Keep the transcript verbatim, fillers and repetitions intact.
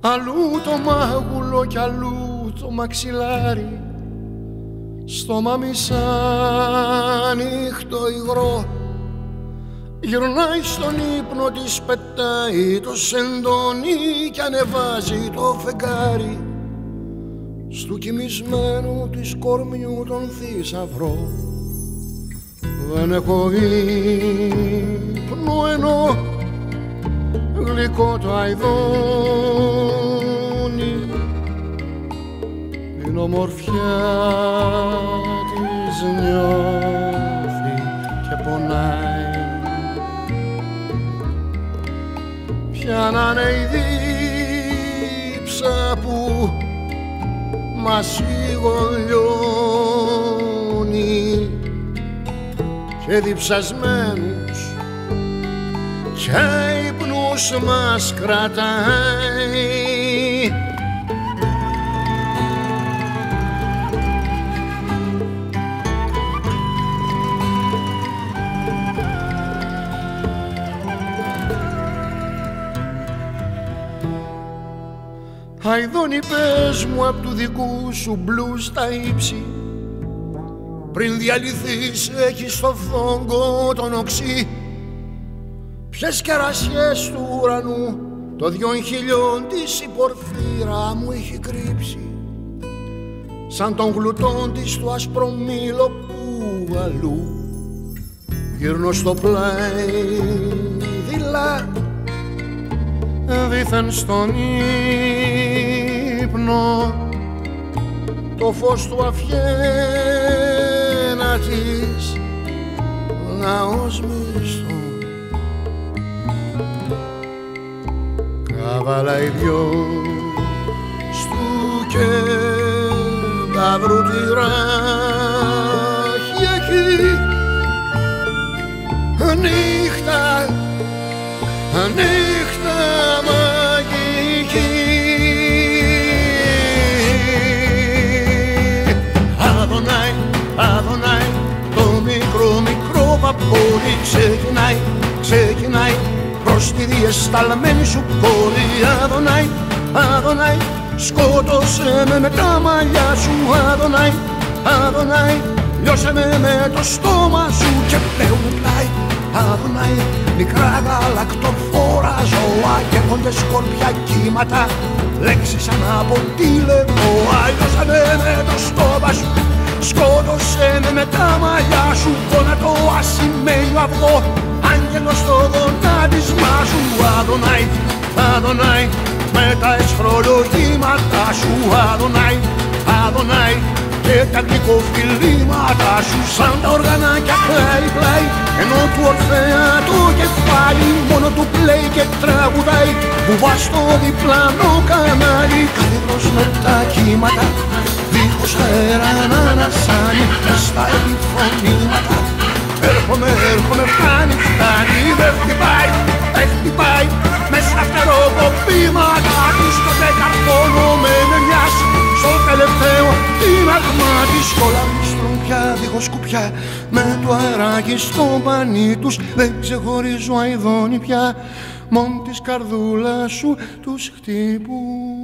αλλού το μάγουλο κι αλλού το μαξιλάρι, στόμα μισάνυχτο υγρό, γυρνάει στον ύπνο της, πετάει το σεντόνι κι ανεβάζει το φεγγάρι στου κοιμισμένου της κορμιού τον θησαυρό. Δεν έχω ύπνο ενώ γλυκό το αηδόνι, την ομορφιά της νιώθει και πονάει. Ποια να είναι η δίψα που μας σιγολιώνει και διψασμένους και ύπνους μας κρατάει. Αηδόνι, πες μου απ' του δικού σου μπλουζ τα ύψη, πριν διαλυθείς έχεις στο φόγκο τον οξύ. Ποιες κερασιές του ουρανού το δυο χιλιών της η πορφύρα μου έχει κρύψει, σαν τον γλουτόν της του ασπρομήλο που αλλού γύρνω στο πλάι δειλά, δήθεν στον ύπνο το φως του αφιένα της ναός μισθό. Καβάλα οι δυο στου κενταύρου τη ράχη εκεί, νύχτα, νύχτα μαγική. Αδωνάει, αδωνάει, το μικρό μικρό βαπόρι ξεκινάει, ξεκινάει προς τη διεσταλμένη σου πόλη. Αδωνάει, αδωνάει, σκότωσε με με τα μαλλιά σου. Αδωνάει, αδωνάει, λιώσε με με το στόμα σου και πλέον με πλάι. Αδωνάει, μικρά γαλακτοφόρα ζώα καίγονται σκορπιά κύματα, λέξεις σαν από τηλεπόα. Λιώσε με με το στόμα σου, σκότωσε με με τα μαλλιά σου. Γόνατο ασημένιο αυγό, άγγελος στο γονάτισμά σου. Αδωνάει, αδωνάει, με τα εσχρολογήματά σου. Αδωνάει, αδωνάει, και τα γλυκοφιλήματα σου σαν τα οργανάκια πλάι πλάι, ενώ του Ορφέα το κεφάλι μόνο του πλέει και τραγουδάει βουβά στο διπλανό κανάλι. Καλύβρος με τα κύματα, δίχως αέρα να ανασάνει μες στα επιφωνήματα. Έρχομαι, έρχομαι, φτάνει, φτάνει, δεν χτυπάει, δεν χτυπάει μες στα φτεροκοπήματα του στο δεκαπόνο με μελιάς. Στο τελευταίο τίμαγμα της όλα μιστρούν πια δίχως σκουπιά, με το αεράκι στο πανί τους δεν ξεχωρίζω αηδόνι πια, μόν της καρδούλας σου τους χτύπου.